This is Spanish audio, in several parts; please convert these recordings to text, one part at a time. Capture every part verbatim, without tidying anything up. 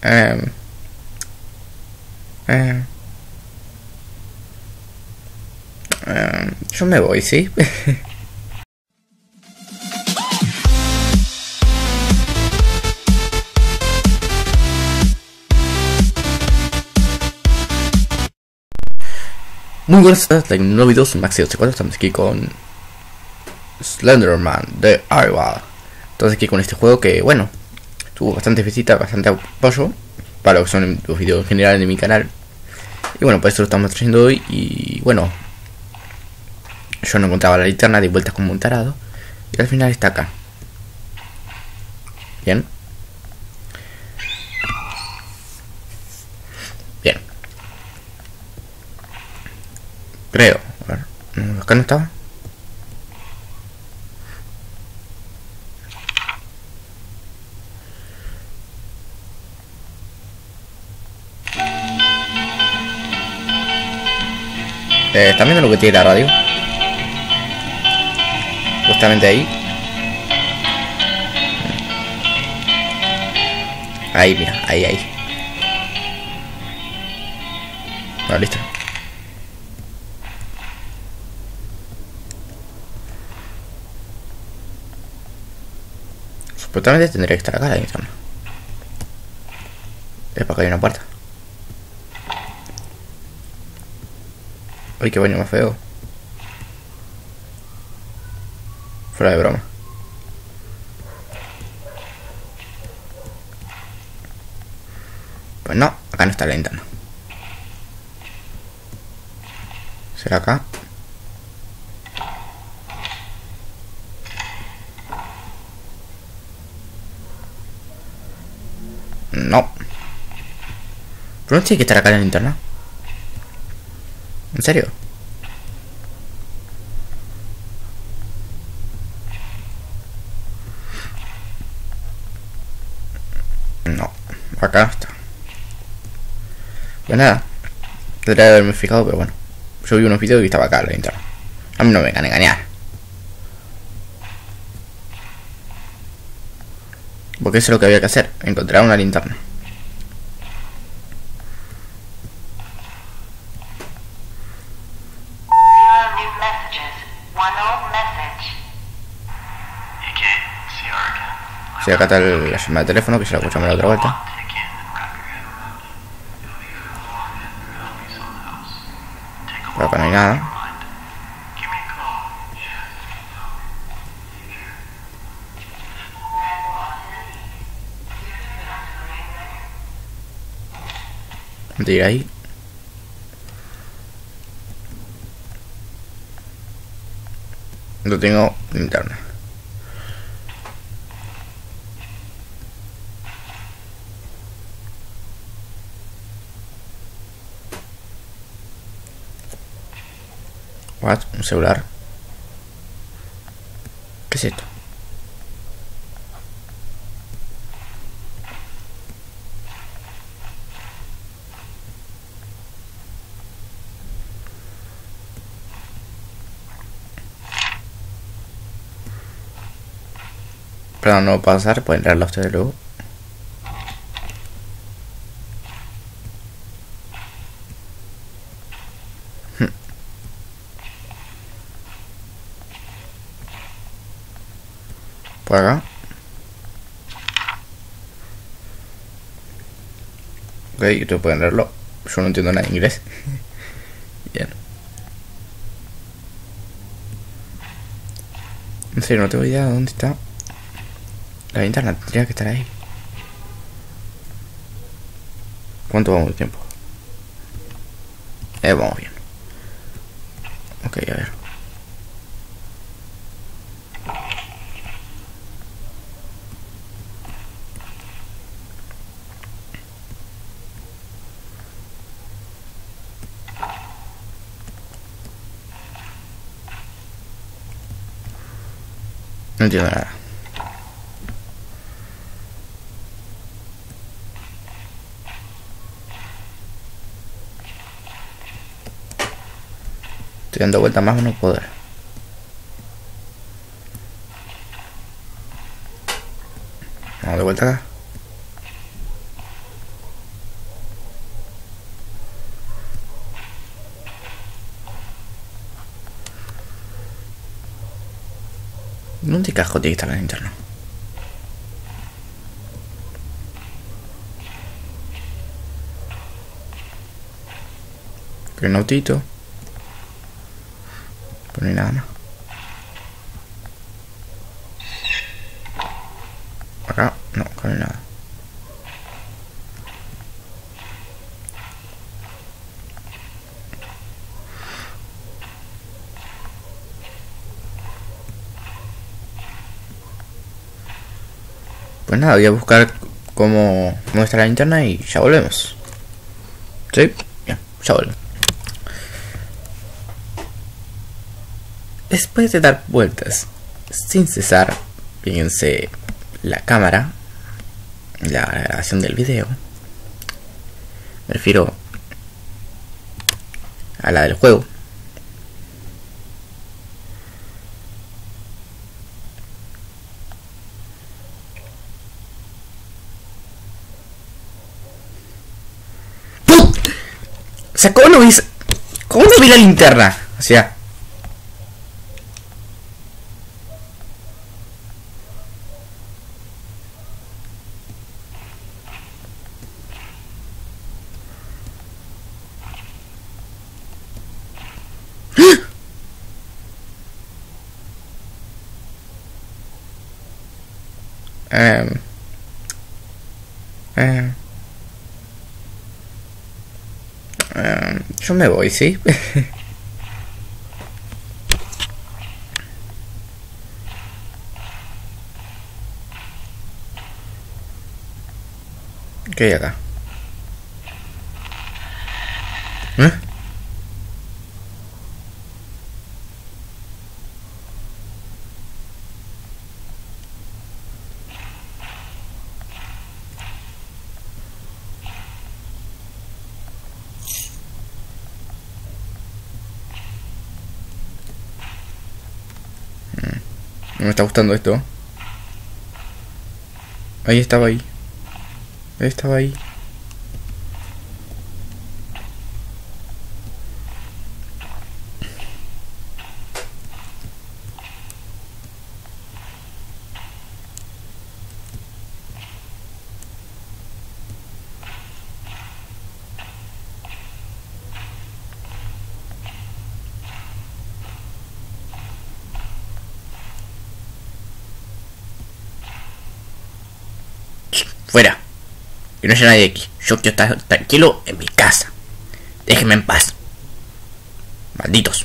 Eh, eh, eh, yo me voy, ¿sí? Muy buenas tardes, like, un nuevo video, soy Maxi ochenta y cuatro, estamos aquí con Slenderman de Arrival. Entonces aquí con este juego que, bueno, tuvo bastante visita, bastante apoyo para lo que son los videos en general de mi canal. Y bueno, por eso lo estamos trayendo hoy. Y bueno, yo no encontraba la linterna, de vueltas como un tarado, y al final está acá. Bien. Bien. Creo. A ver, acá no estaba. Eh, ¿Están viendo lo que tiene la radio? Justamente ahí. Ahí, mira, ahí, ahí. Bueno, listo. Supuestamente tendría que estar acá la linterna. Es para acá hay una puerta. Uy, qué baño más feo. Fuera de broma. Pues no, acá no está la linterna. ¿Será acá? No. ¿Pero no tiene que estar acá la linterna? ¿En serio? No, acá no está. Pues nada, tendría que haberme fijado, pero bueno. Yo vi unos videos y estaba acá la linterna. A mí no me vengan a engañar. Porque eso es lo que había que hacer, encontrar una linterna. Si acá está el, la llamada de teléfono, que se la escuchamos la otra vuelta. Pero acá no hay nada. Mentira ahí. No tengo linterna. What? Un celular. ¿Qué es esto? Perdón, no puedo pasar, pueden leerlo ustedes luego. Por acá. Ok, ustedes pueden leerlo. Yo no entiendo nada de inglés. Bien. En serio, no tengo idea de dónde está la linterna. Tendría que estar ahí. ¿Cuánto vamos de tiempo? Eh, vamos bien. Ok, a ver. No entiendo nada. Estoy dando vueltas más o no poder. Vamos de vuelta acá. ¿Dónde carajo tiene que estar la linterna? Que un autito. Pero no hay nada más. Acá, no, acá no hay nada. Pues nada, voy a buscar cómo, cómo está la linterna y ya volvemos. ¿Sí? Bien, ya vuelvo. Después de dar vueltas sin cesar, fíjense la cámara, la grabación del video, me refiero a la del juego. O sea, ¿cómo no vi, cómo no vi la linterna? O sea, Um, um, um, yo me voy, ¿sí? ¿Qué hay acá? ¿Eh? No me está gustando esto. Ahí estaba ahí. Ahí estaba ahí. Fuera. Que no haya nadie aquí. Yo quiero estar tranquilo en mi casa. Déjenme en paz. Malditos.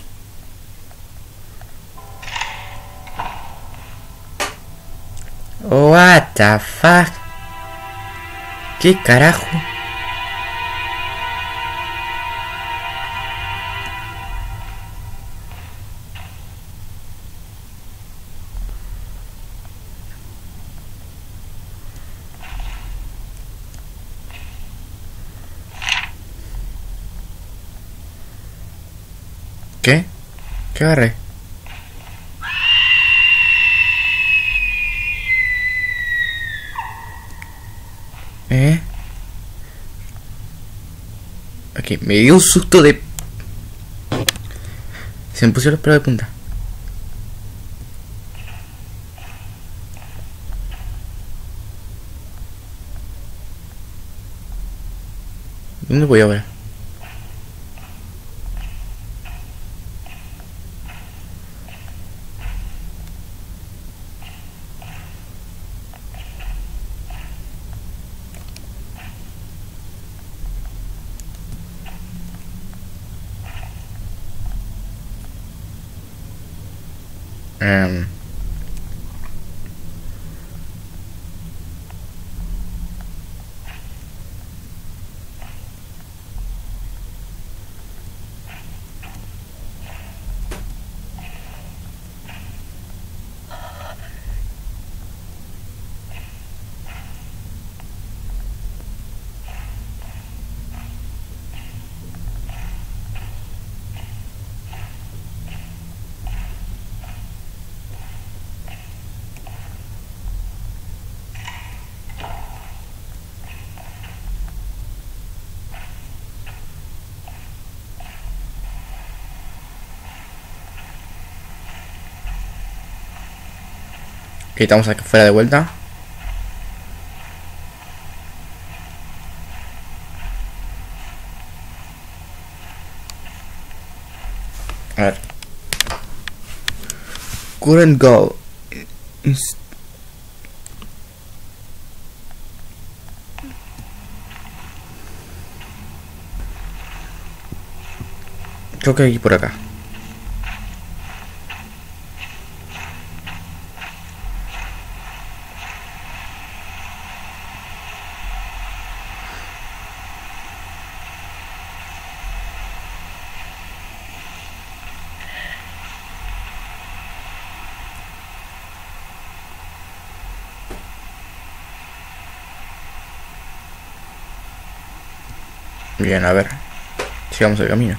What the fuck. ¿Qué carajo? ¿Qué? ¿Qué agarré? ¿Eh? Ok, me dio un susto de... Se me pusieron los pelos de punta. ¿Dónde voy ahora? Um, Que estamos aquí fuera de vuelta. A ver. Current goal is... Creo que aquí por acá. Bien, a ver. Sigamos el camino.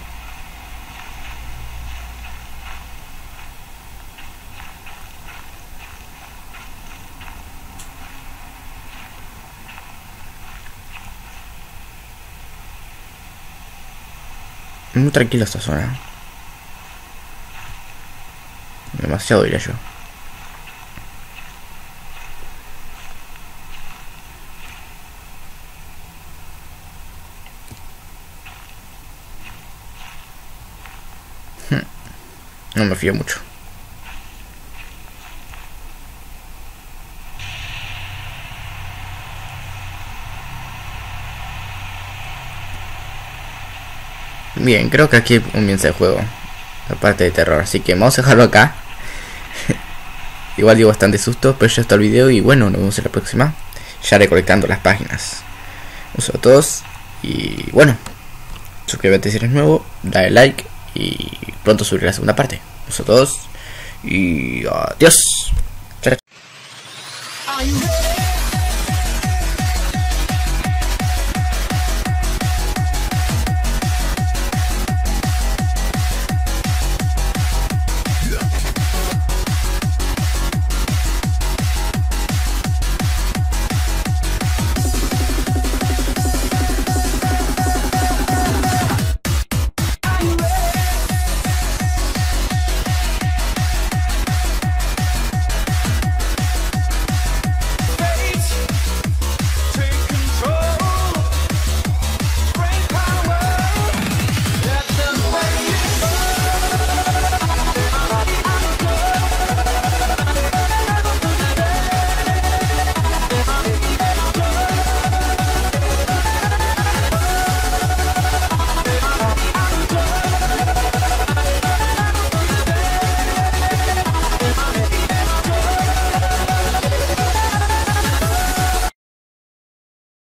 Muy tranquila esta zona. Demasiado, diría yo. No me fío mucho. Bien, creo que aquí comienza el juego, la parte de terror, así que vamos a dejarlo acá. Igual dio bastante susto, pero ya está el video y bueno, nos vemos en la próxima, ya recolectando las páginas. Un saludo a todos y bueno, suscríbete si eres nuevo, dale like y pronto subiré la segunda parte. Un saludo a todos y adiós. Chao.